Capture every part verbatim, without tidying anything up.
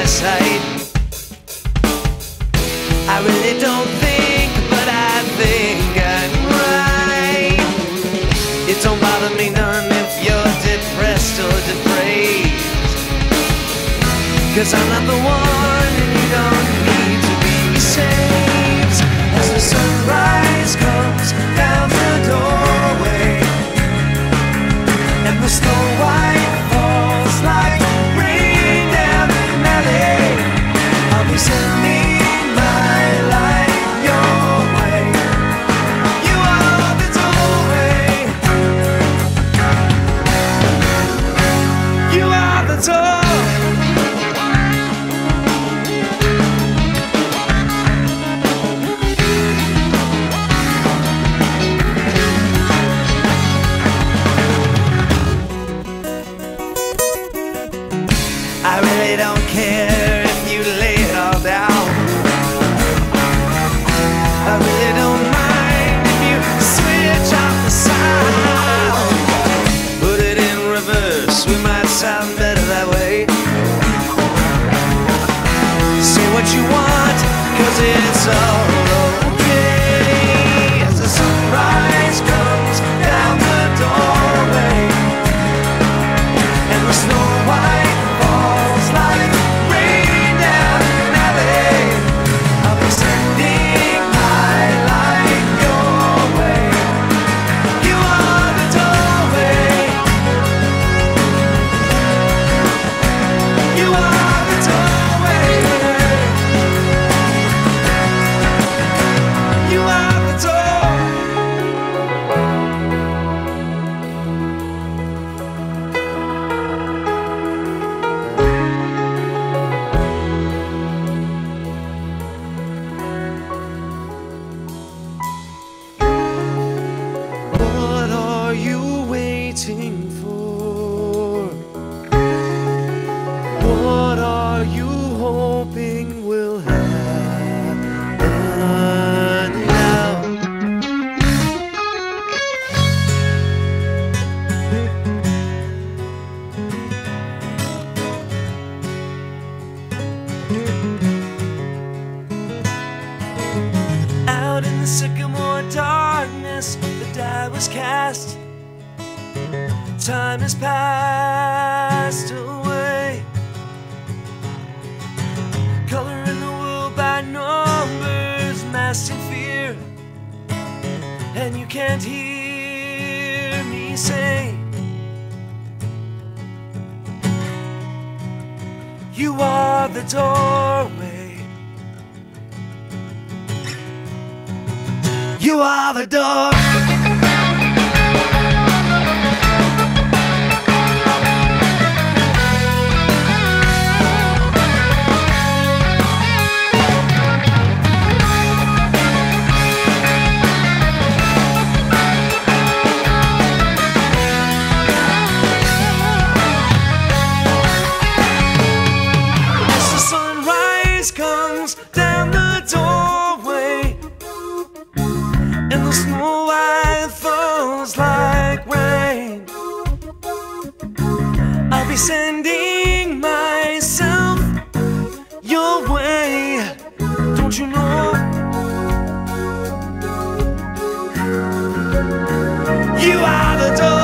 sight. I really don't think, but I think I'm right. It don't bother me none if you're depressed or depraved, 'cause I'm not the one and you don't need to be saved. As the sunrise comes down the doorway and the snow white falls like rain down the alley, I'll be sending my light your way. You are the doorway. You are the door. I really don't care if you lay it all down. I really don't mind if you switch off the sound. Put it in reverse, we might sound better that way. Say what you want, 'cause it's all okay. As the sunrise comes down the doorway and the snow white falls like rain down an alley, I'll be sending my light your way. You are the doorway. You are the doorway. You are the door. What are you waiting for? What are you hoping will happen now? Out in the sycamore darkness, the die was cast. Time has passed away. Color in the world by numbers, masked in fear, and you can't hear me say, you are the doorway. You are the door. As the sunrise comes down the doorway and the snow white falls like rain, I'll be sending myself your way. Don't you know? You are the door.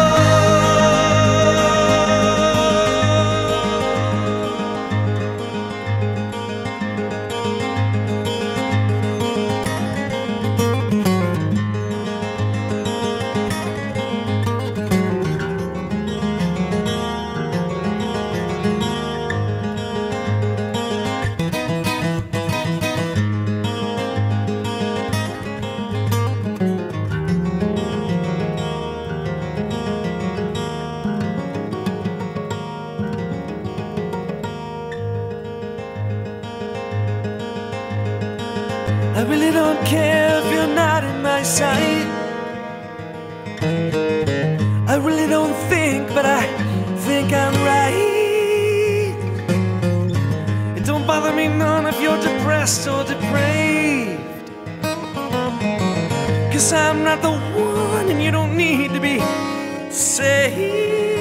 I really don't care if you're not in my sight. I really don't think, but I think I'm right. It don't bother me none if you're depressed or depraved, 'cause I'm not the one and you don't need to be saved.